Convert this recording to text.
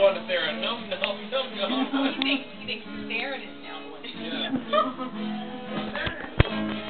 going to Sarah. Num, num, num, num. You think staring is now the one. Yeah.